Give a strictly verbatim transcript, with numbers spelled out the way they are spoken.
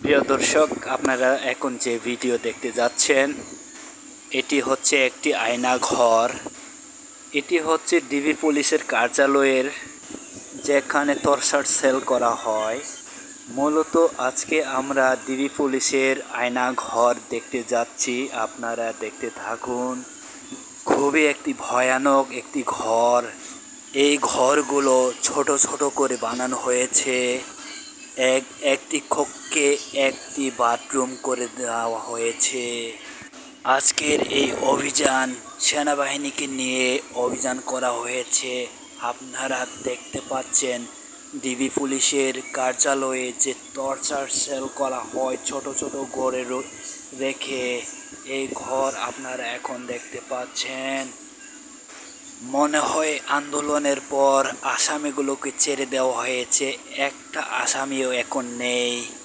প্রিয় দর্শক, আপনারা এখন যে ভিডিও দেখতে যাচ্ছেন এটি হচ্ছে একটি আয়না ঘর। এটি হচ্ছে ডিবি পুলিশের কার্যালয়ের, যেখানে তরসার সেল করা হয়। মূলত আজকে আমরা ডিবি পুলিশের আয়না ঘর দেখতে যাচ্ছি, আপনারা দেখতে থাকুন। খুবই একটি ভয়ানক একটি ঘর। এই ঘরগুলো ছোট ছোট করে বানানো হয়েছে। এক একটি কক্ষে একটি বাথরুম করে দেওয়া হয়েছে। আজকের এই অভিযান সেনাবাহিনীকে নিয়ে অভিযান করা হয়েছে। আপনারা দেখতে পাচ্ছেন ডিবি পুলিশের কার্যালয়ে যে টর্চার সেল করা হয় ছোট ছোট ঘরে রেখে, এই ঘর আপনারা এখন দেখতে পাচ্ছেন। মনে হয় আন্দোলনের পর আসামিগুলোকে ছেড়ে দেওয়া হয়েছে, একটা আসামিও এখন নেই।